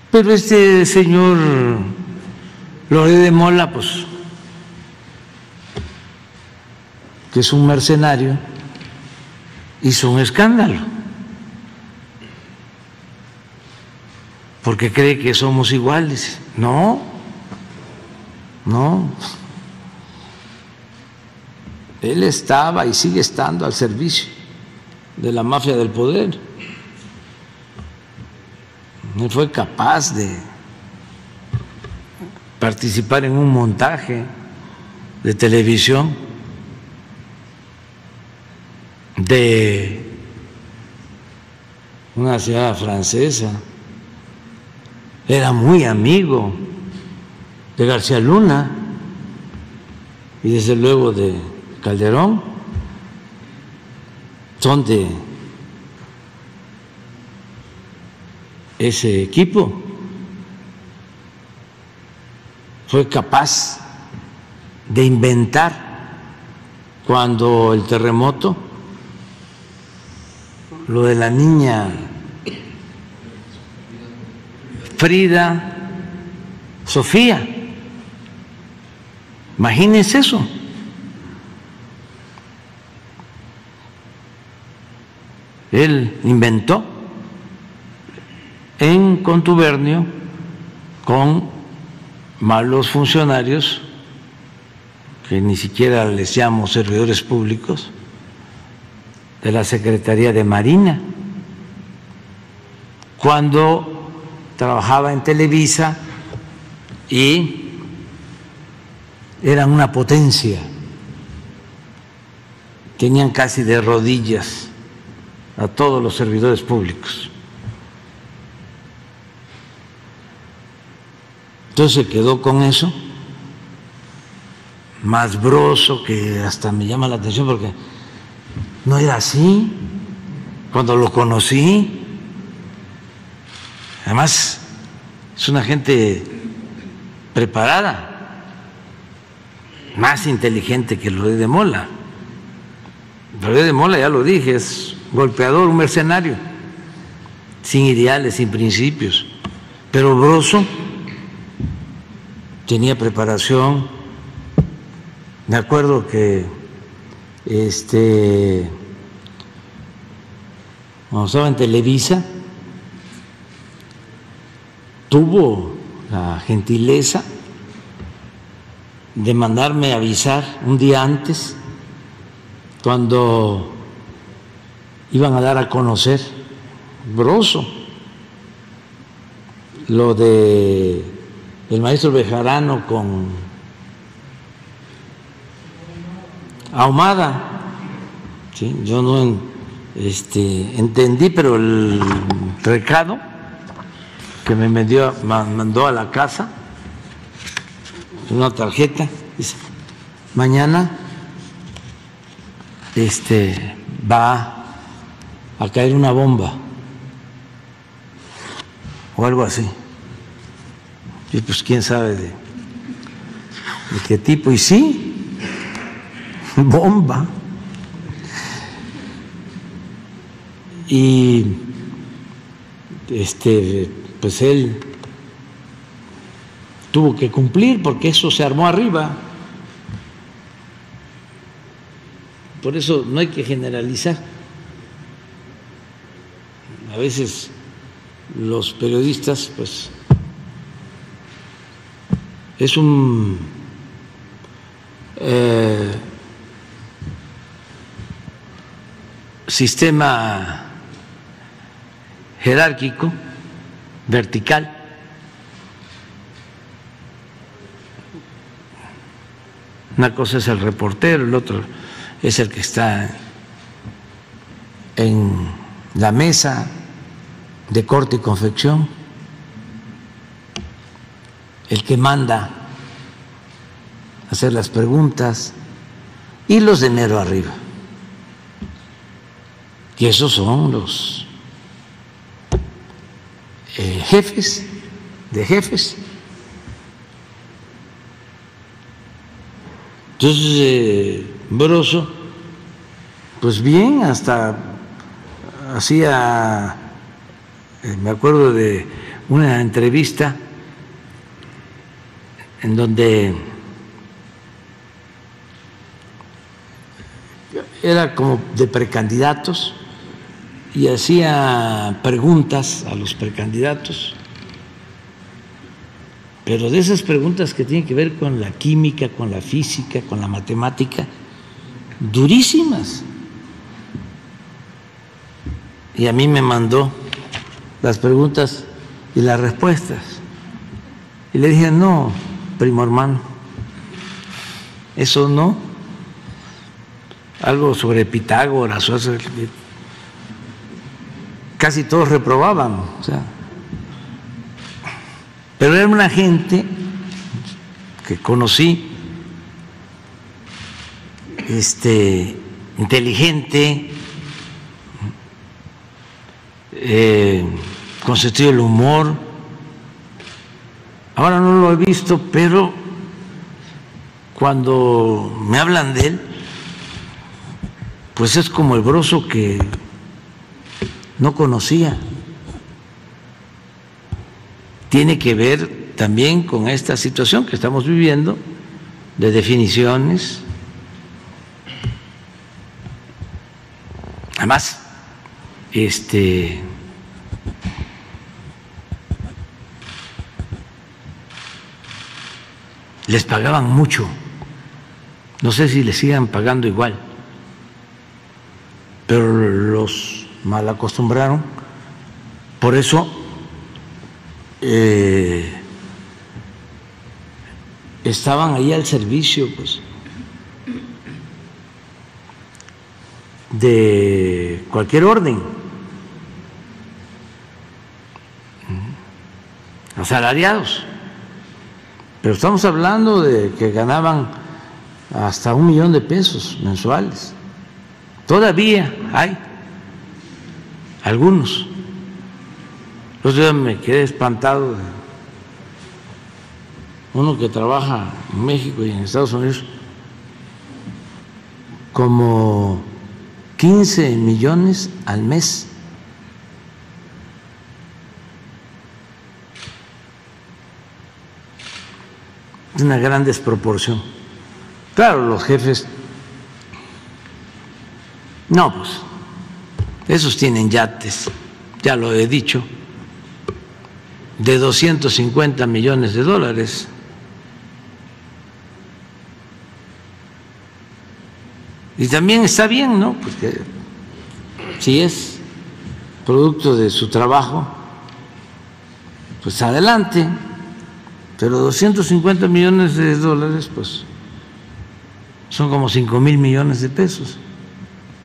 Pero este señor Loret de Mola, pues, que es un mercenario, hizo un escándalo, porque cree que somos iguales. No, no. Él estaba y sigue estando al servicio de la mafia del poder. Él fue capaz de participar en un montaje de televisión de una ciudad francesa. Era muy amigo de García Luna y desde luego de Calderón. Son de ese equipo. Fue capaz de inventar, cuando el terremoto, lo de la niña Frida Sofía. Imagínense eso. Él inventó en contubernio con malos funcionarios, que ni siquiera les llamo servidores públicos, de la Secretaría de Marina, cuando trabajaba en Televisa y eran una potencia, tenían casi de rodillas a todos los servidores públicos. Entonces se quedó con eso, más Broso, que hasta me llama la atención porque no era así cuando lo conocí. Además, es una gente preparada, más inteligente que Loret de Mola. Loret de Mola, ya lo dije, es golpeador, un mercenario, sin ideales, sin principios. Pero Broso tenía preparación. Me acuerdo que cuando estaba en Televisa, tuvo la gentileza de mandarme avisar un día antes, cuando iban a dar a conocer Broso lo de el maestro Bejarano con Ahumada. ¿Sí? Yo no entendí, pero el recado que me mandó a la casa, una tarjeta, dice: mañana va a caer una bomba o algo así. Y pues quién sabe de qué tipo. Y sí, bomba. Y pues él tuvo que cumplir, porque eso se armó arriba. Por eso no hay que generalizar. A veces los periodistas, pues, es un sistema jerárquico, vertical. Una cosa es el reportero, el otro es el que está en la mesa de corte y confección, el que manda hacer las preguntas, y los de mero arriba. Y esos son los jefes de jefes. Entonces, Broso, pues bien, hasta hacía, me acuerdo de una entrevista en donde era como de precandidatos y hacía preguntas a los precandidatos, pero de esas preguntas que tienen que ver con la química, con la física, con la matemática, durísimas. Y a mí me mandó las preguntas y las respuestas. Y le dije, no, primo hermano, eso no. Algo sobre Pitágoras, casi todos reprobaban, o sea. Pero era una gente que conocí, inteligente, con sentido del humor. Ahora no lo he visto, pero cuando me hablan de él, pues es como el Broso que no conocía. Tiene que ver también con esta situación que estamos viviendo de definiciones. Además, les pagaban mucho, no sé si les sigan pagando igual, pero los mal acostumbraron, por eso estaban ahí al servicio, pues, de cualquier orden, asalariados, pero estamos hablando de que ganaban hasta $1 millón de pesos mensuales. Todavía hay algunos. Los días me quedé espantado de uno que trabaja en México y en Estados Unidos, como 15 millones al mes. Es una gran desproporción. Claro, los jefes, no, pues, esos tienen yates, ya lo he dicho, de $250 millones. Y también está bien, ¿no? Porque si es producto de su trabajo, pues adelante, pero $250 millones, pues son como 5,000 millones de pesos.